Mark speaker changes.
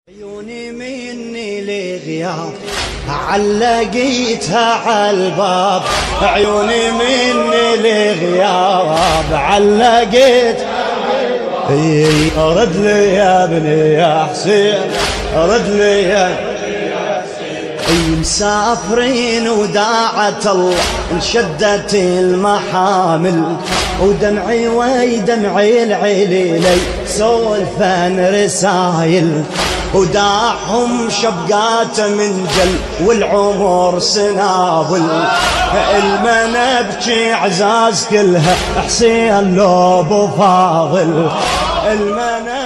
Speaker 1: عيوني مني لغياب علقيتها عالباب، عيوني مني لغياب علقيتها عالباب. ارد لي يا ابني يا حسين، ارد لي يا مسافرين وداعت الله انشدت المحامل، ودمعي ويدمعي العليلي سولفان رسايل، وداعهم شبقات من جل والعمر سنابل. المنا ابكي عزاز كلها حسين لو ابو فاضل، المنا